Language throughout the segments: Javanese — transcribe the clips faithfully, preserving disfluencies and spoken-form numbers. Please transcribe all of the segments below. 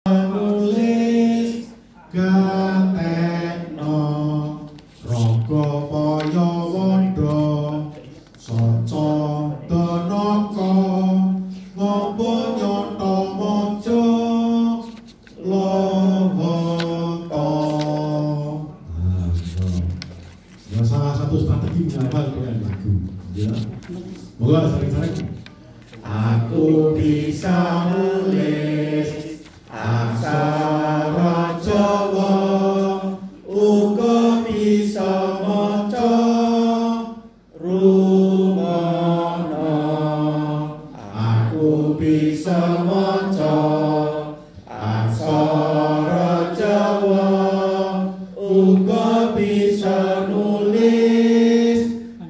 nulis gatekno raga paya wanda saca danaka ngombo nyata maca lohota. Ya, salah satu strategi menghafal dengan lagu. Ya, moga sering-sering. Aku bisa nulis aksara Jawa, uga bisa maca rumono. Aku bisa maca aksara Jawa, uga bisa nulis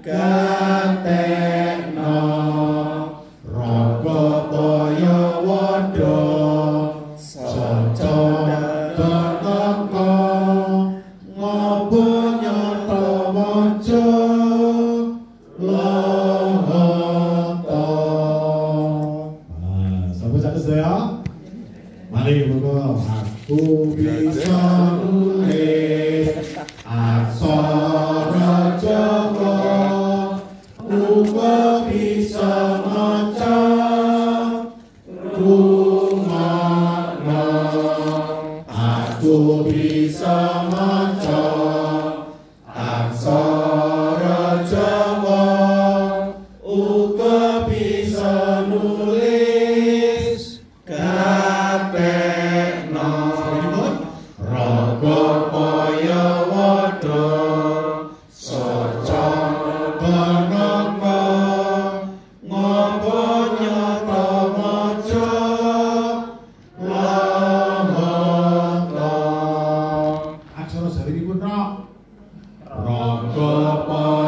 gatekno raga kaya wada saca danaka ngapa nyata maca lohota. Nah, sampai satu saya. Mari monggo. Aku bisa nulis aksara Jawa, uga bisa maca rumono. Aku bisa maca aksara Jawa, uga bisa nulis gatekno raga kaya wada saca danaka ngapa nyata maca lohota. Aksara Jawi pun raga